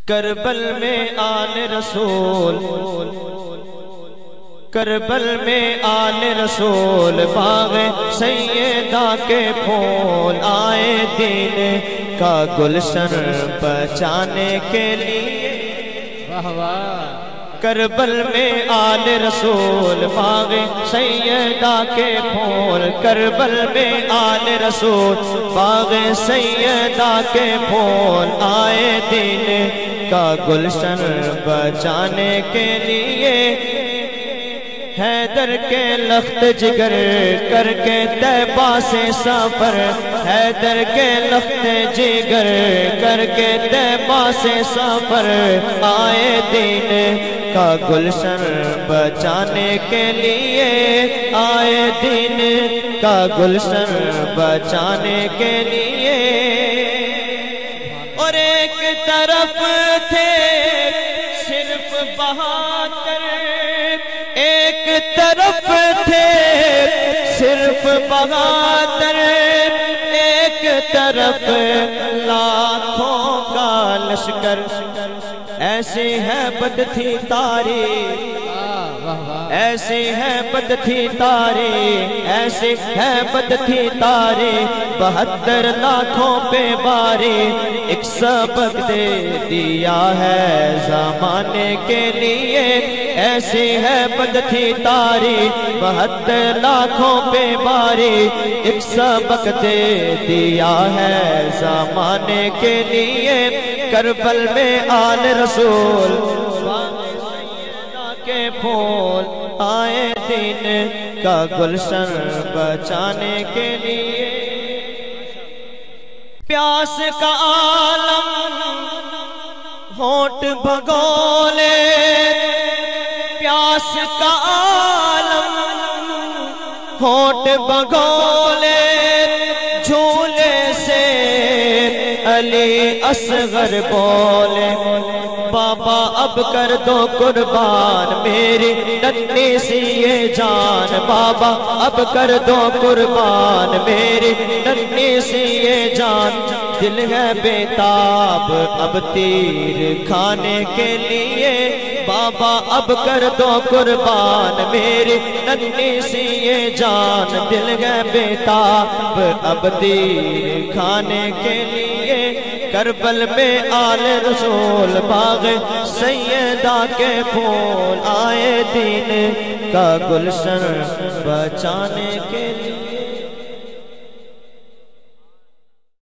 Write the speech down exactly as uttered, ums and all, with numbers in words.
کربل میں آل رسول، کربل میں آل رسول، باغ سیدہ کے پھول آئے دین کا گلشن بچانے کے لیے۔ واہ واہ۔ کربل میں آل رسول، باغ سیدہ کے پھول، کربل میں آل رسول، باغ سیدہ کے پھول آئے دین کا گلشن بچانے کے لیے۔ حیدر کے لخت جگر کر کے طیبہ سے سفر، حیدر کے لخت جگر کر کے طیبہ سے سفر آئے دین کا گلشن بچانے کے لیے، آئے دین کا گلشن بچانے کے لیے۔ اور ایک طرف تھے صرف بہادر، ایک طرف تھے صرف بہادر، ایک طرف لاکھوں کا لشکر، ایسی ہے بد تھی تاریخ، ایسی ہے بد تھی تاریخ، ایسی ہے بد تھی تاریخ، بہتر لاکھوں پہ باری ایک سبق دے دیا ہے زمانے کے لیے۔ ایسی ہے بد تھی تاریخ، بہتر لاکھوں پہ باری ایک سبق دے دیا ہے زمانے کے لیے۔ کربل میں آل رسول، کے پھول آئے دین کا گلشن بچانے کے لیے۔ پیاس کا عالم ہونٹ بھگولے، پیاس کا عالم ہونٹ بھگولے، جھولے سے علی اصغر بولے، بابا اب کر دو قربان میری ننھی سی یہ جان، بابا اب کر دو قربان میری ننھی سی یہ جان، دل ہے بیتاب اب تیر کھانے کے لیے، بابا اب کر دو قربان میری ننھی سی یہ جان، دل ہے بیتاب اب تیر کھانے کے لیے۔ کربل میں آل رسول، باغ سیدہ کے پھول آئے دین کا گلشن بچانے کے لیے۔